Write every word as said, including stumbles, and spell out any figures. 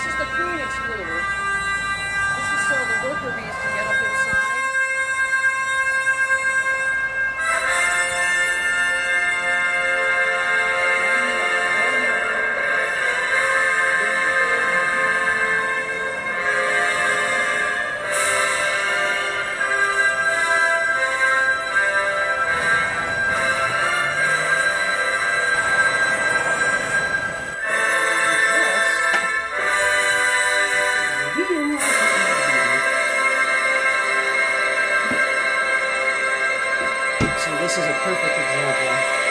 this is the queen excluder. This is so the worker bees can get up inside. So this is a perfect example.